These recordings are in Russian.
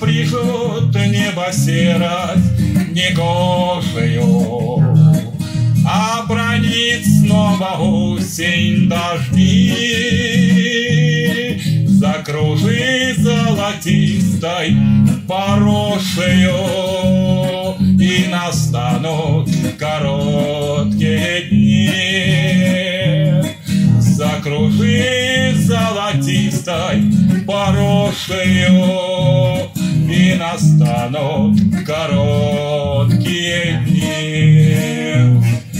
спряжет небо серость негожею, а бранит снова осень дожди, закружит золотистой порошею, и настанут короткие дни. Закружит золотистой порошею, и настанут короткие дни.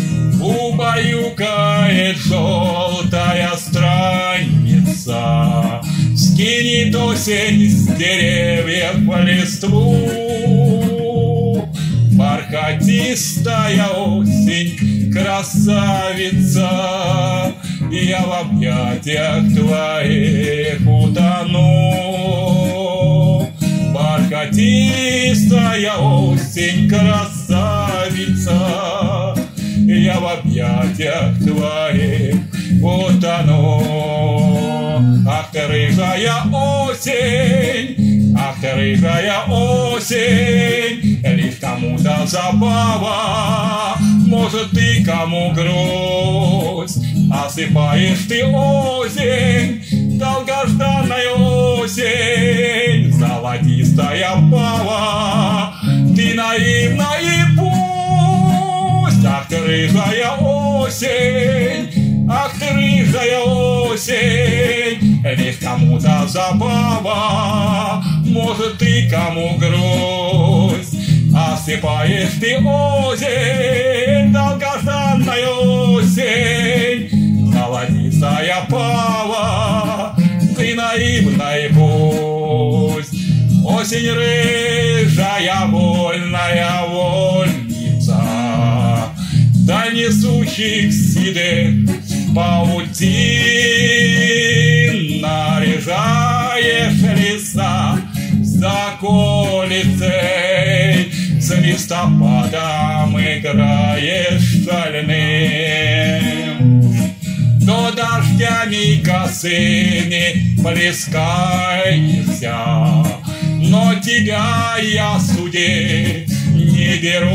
Убаюкает желтая страница, скинет осень с деревьев листву. Бархатистая осень, красавица, я в объятиях твоих утону. Бархатистая осень, красавица, я в объятиях твоих утону. Ах ты, рыжая осень, ах ты, рыжая осень, лишь кому-то забава, может, ты кому грусть. Осыпаешь ты осень, долгожданная осень, золотистая пава, ты наивна и пусть. Ах ты, рыжая осень, ах ты, рыжая осень, лишь кому-то забава, может, ты кому грусть. Осыпаешь ты осень, долгожданная осень, золотистая пава, ты наивна и пусть. Осень рыжая, вольная вольница, да несущих седых паутин, наряжаешь леса за колицей, с листопадом играешь шальным. Но дождями косыми плескаешься, но тебя я судить не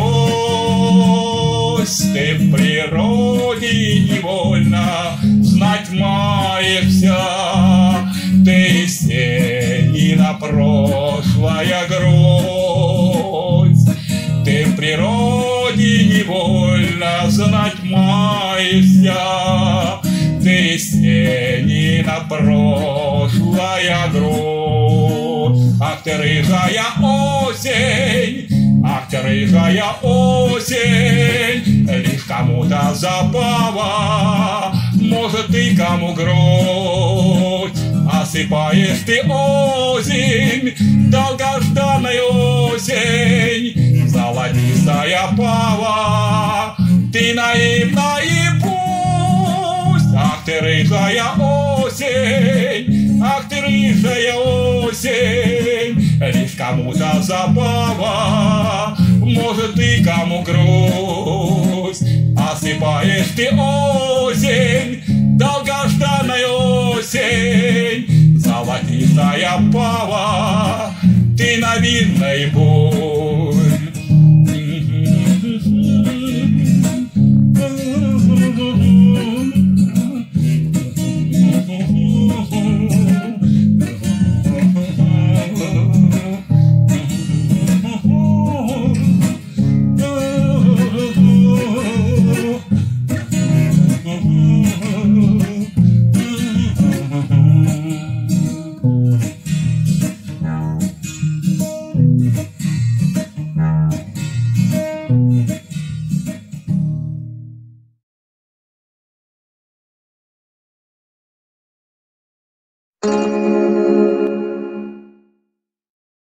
берусь. Ты в природе невольно знать маешься, ты сенина прошлая грудь. Ты в природе невольно знать маешься, ты сенина прошлая грудь. Ах ты, рыжая осень, ах ты, рыжая осень, лишь кому-то забава, может, ты кому грудь. Осыпаешь ты осень, долгожданная осень, золотистая пава, ты наивна и пусть. Ах ты, рыжая осень, ах ты, рыжая осень, лишь кому-то забава, может, ты кому грусть. Осыпаешь ты осень, долгожданная осень, золотистая пава, ты наивна и пусть.